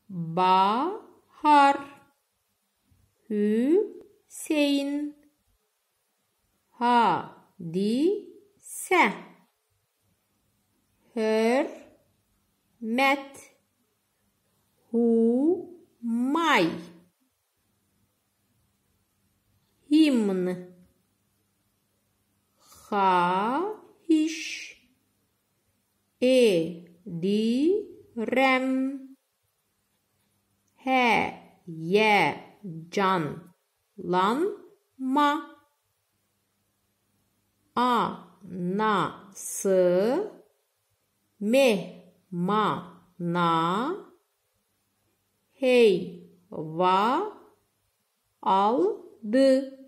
bahar, Hüseyin, hadise, hürmet, humay, himn, xahiş, edirem, heyecanlanma, anası, mehmana, heyva aldı.